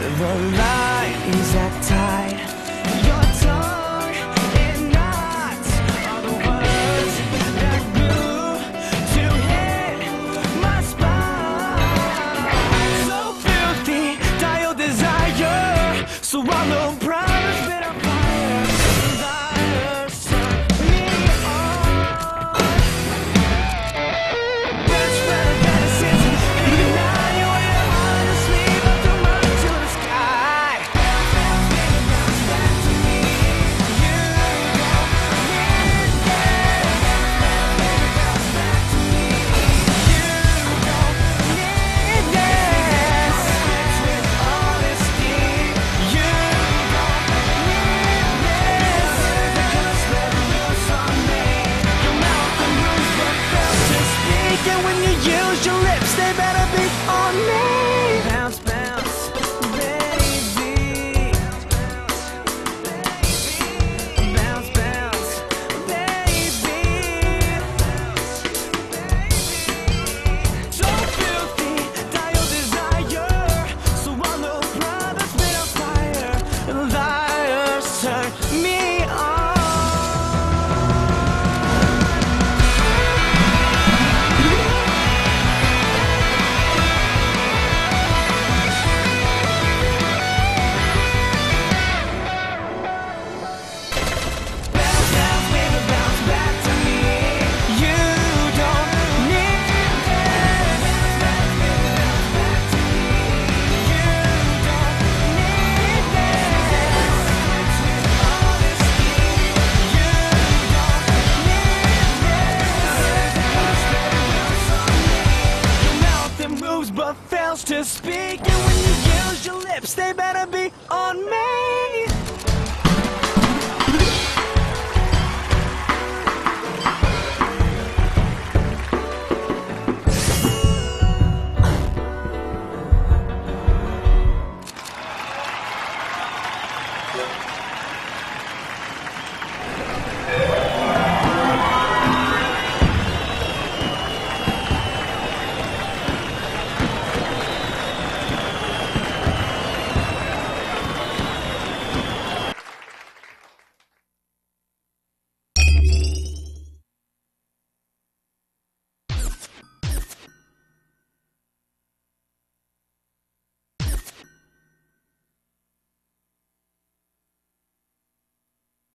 The lines that tie your tongue in knots are the words that glue to hit my spine. So filthy, die your desire. So I'm no promise, but I'm fire. Desires turn me on. That's where the medicine's even now you when you're hard to sleep up the mountain to the sky. Bounce back to me. You don't need this. Bounce back to me. You don't need this. With honesty, you don't need this. Just let loose on me. Your mouth and moves but fails to speak, and when you use your lips, they better be on me. Bounce, bounce, baby. Bounce, bounce, baby. So filthy, die your desire. So I'm no brothers made of fire. Liars turn me on. Bounce, bounce, baby, bounce back to me. You don't need this. Bounce back, baby, bounce back to me. You don't need this. With honesty, you don't need this. Just let loose on me. Your mouth that moves but fails to speak, and when you use your lips, they better be on me.